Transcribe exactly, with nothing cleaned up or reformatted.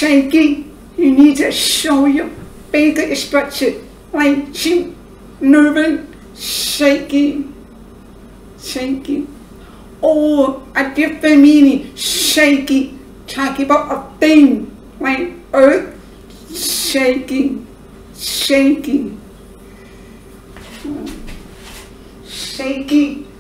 shaky. You need to show your facial expression, like she nervous, shaky, shaky. Or a different meaning, shaky, talking about a thing, like earth, shaking, shaking, shaky.